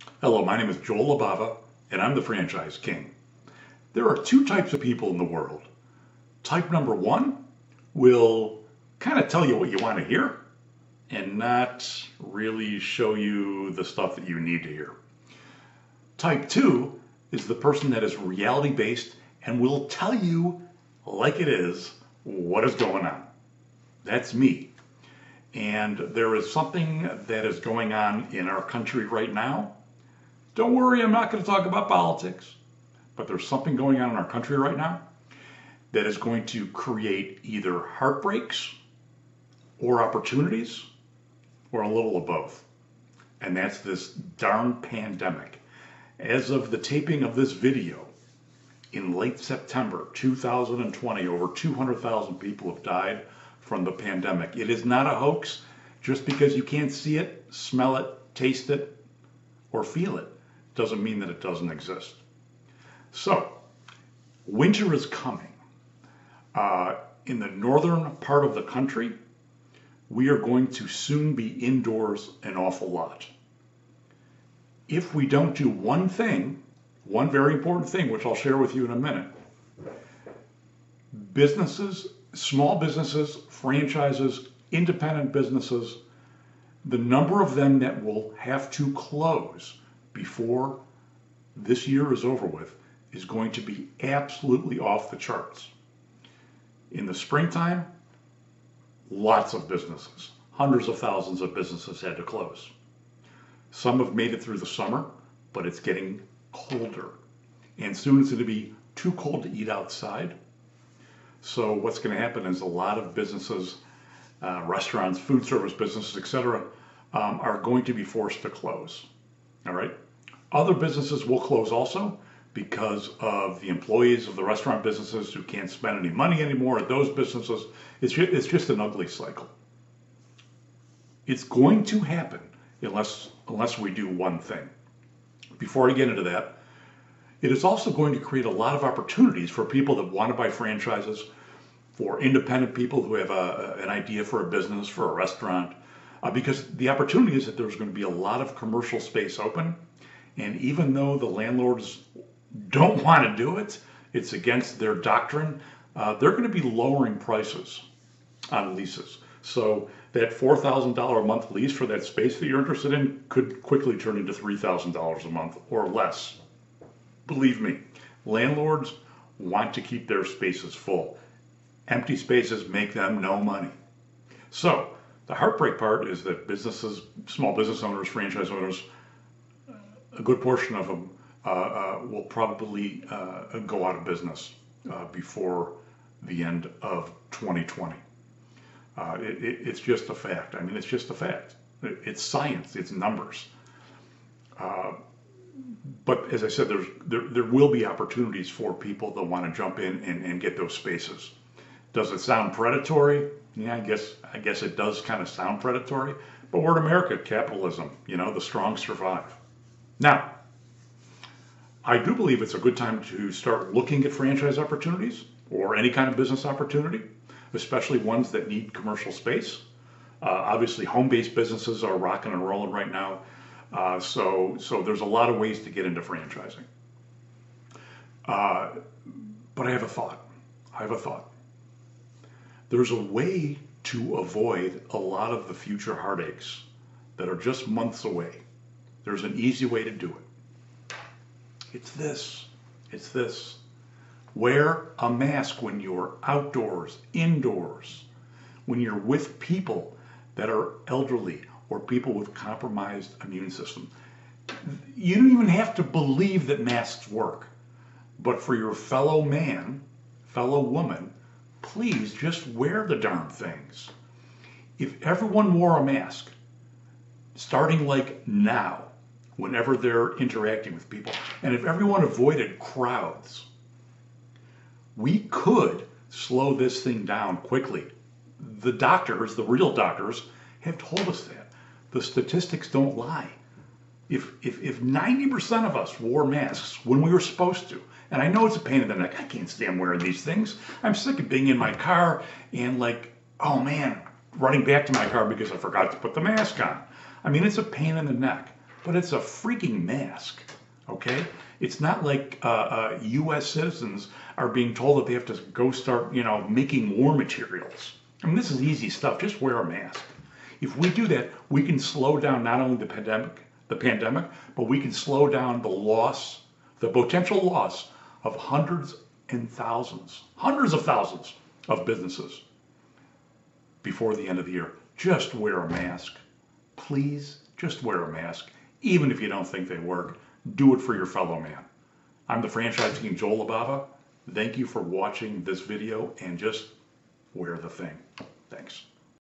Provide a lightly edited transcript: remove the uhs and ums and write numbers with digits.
Hello, my name is Joel Libava, and I'm the Franchise King. There are two types of people in the world. Type number one will kind of tell you what you want to hear and not really show you the stuff that you need to hear. Type two is the person that is reality based and will tell you, like it is, what is going on. That's me. And there is something that is going on in our country right now. Don't worry, I'm not going to talk about politics, but there's something going on in our country right now that is going to create either heartbreaks or opportunities or a little of both. And that's this darn pandemic. As of the taping of this video, in late September 2020, over 200,000 people have died from the pandemic. It is not a hoax. Just because you can't see it, smell it, taste it, or feel it doesn't mean that it doesn't exist. So, winter is coming. In the northern part of the country, we are going to soon be indoors an awful lot. If we don't do one thing, one very important thing, which I'll share with you in a minute, businesses, small businesses, franchises, independent businesses, the number of them that will have to close before this year is over with is going to be absolutely off the charts. In the springtime, lots of businesses, hundreds of thousands of businesses had to close. Some have made it through the summer, but it's getting colder. And soon it's going to be too cold to eat outside. So what's going to happen is a lot of businesses, restaurants, food service businesses, etc., are going to be forced to close. All right. Other businesses will close also because of the employees of the restaurant businesses who can't spend any money anymore at those businesses. It's just an ugly cycle. It's going to happen unless we do one thing. Before I get into that, it is also going to create a lot of opportunities for people that want to buy franchises, for independent people who have an idea for a business, for a restaurant, because the opportunity is that there's going to be a lot of commercial space open. And even though the landlords don't want to do it, it's against their doctrine, they're going to be lowering prices on leases. So that $4,000 a month lease for that space that you're interested in could quickly turn into $3,000 a month or less. Believe me, landlords want to keep their spaces full. Empty spaces make them no money. So the heartbreak part is that businesses, small business owners, franchise owners, a good portion of them will probably go out of business before the end of 2020. It's just a fact. I mean, it's just a fact. It's science. It's numbers. But as I said, there will be opportunities for people that want to jump in and get those spaces. Does it sound predatory? Yeah, I guess it does kind of sound predatory. But we're in America, capitalism. You know, the strong survive. Now, I do believe it's a good time to start looking at franchise opportunities or any kind of business opportunity, especially ones that need commercial space. Obviously, home-based businesses are rocking and rolling right now. So there's a lot of ways to get into franchising. But I have a thought. There's a way to avoid a lot of the future heartaches that are just months away. There's an easy way to do it. It's this. Wear a mask when you're outdoors, indoors, when you're with people that are elderly or people with compromised immune system. You don't even have to believe that masks work. But for your fellow man, fellow woman, please just wear the darn things. If everyone wore a mask, starting like now, whenever they're interacting with people, and if everyone avoided crowds, we could slow this thing down quickly. The doctors, the real doctors, have told us that. The statistics don't lie. If 90% of us wore masks when we were supposed to, and I know it's a pain in the neck, I can't stand wearing these things. I'm sick of being in my car and oh man, running back to my car because I forgot to put the mask on. I mean, it's a pain in the neck. but it's a freaking mask, okay? It's not like U.S. citizens are being told that they have to go start, making war materials. I mean, this is easy stuff. Just wear a mask. If we do that, we can slow down not only the pandemic, but we can slow down the potential loss of hundreds of thousands of businesses before the end of the year. Just wear a mask. Please, just wear a mask. Even if you don't think they work, do it for your fellow man. I'm the Franchise King, Joel Libava. Thank you for watching this video, and just wear the thing. Thanks.